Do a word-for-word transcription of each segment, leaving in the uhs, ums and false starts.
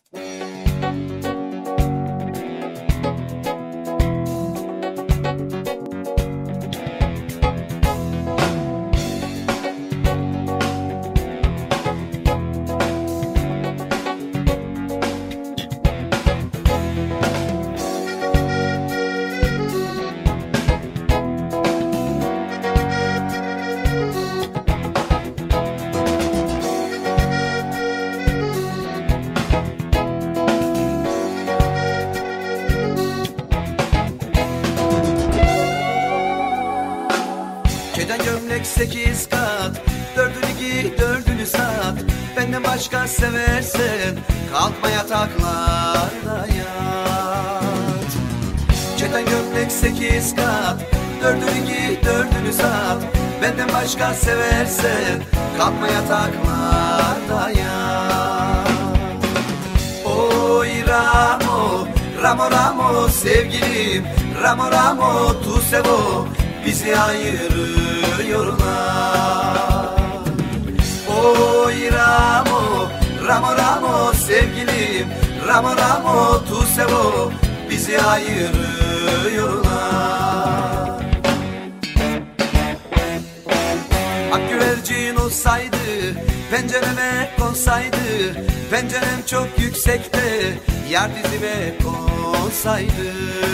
Keden gömlek sekiz kat, dördünü giy dördünü sat. Benden başka seversen kalkma yataklarda yat. Keden gömlek sekiz kat, dördünü giy dördünü sat. Benden başka seversen kalkma yataklarda yat. Oy Ramo, Ramo Ramo sevgilim, Ramo Ramo tu sevo, bizi ayırıyorlar. Oy Ramo, Ramo Ramo sevgilim, Ramo Ramo tu sevo, bizi ayırıyorlar. Ak güvercin olsaydı, pencereme konsaydı, pencerem çok yüksekte, yar dizime konsaydı.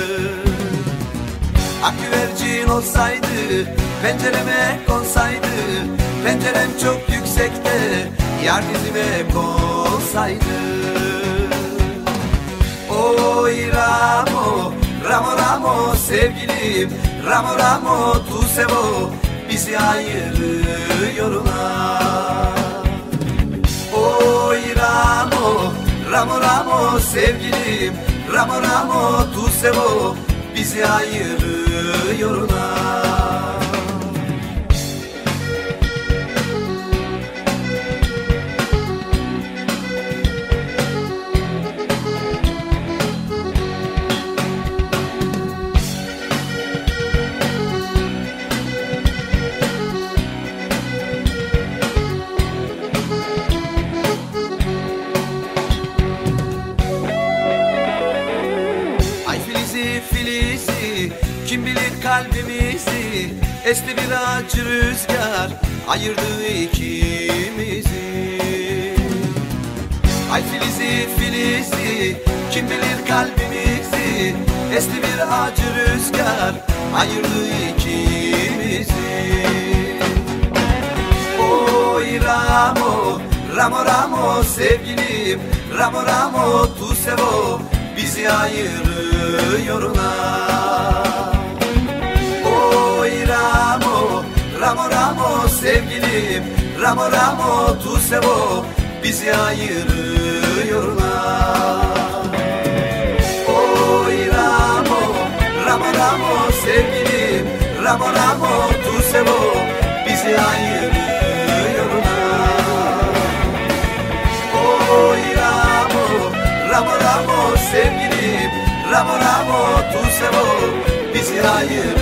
Ak güvercin olsaydı, pencereme konsaydı, pencerem çok yüksekte, yar dizime konsaydı. Oy Ramo, Ramo Ramo sevgilim, Ramo Ramo tu sevo, bizi ayırıyorlar. Oy Ramo, Ramo Ramo sevgilim, Ramo Ramo tu sevo, bizi ayırıyorlar. Filizi, kim bilir kalbimizi, esti bir acı rüzgar, ayırdı ikimizi. Ay Filizi, Filizi, kim bilir kalbimizi, esti bir acı rüzgar, ayırdı ikimizi. Oy Ramo, Ramo Ramo sevgilim, Ramo Ramo tu sevo, bizi ayırıyorlar. Oy Ramo, Ramo Ramo sevgilim, Ramo Ramo tu sevo, bizi ayırıyorlar. Oy Ramo, Ramo Ramo sevgilim, Ramo Ramo tu sevo, bizi ayırıyorlar. Oy Ramo, Ramo Ramo sevgilim, Ramo Ramo tu sevo, bizi ayırıyorlar.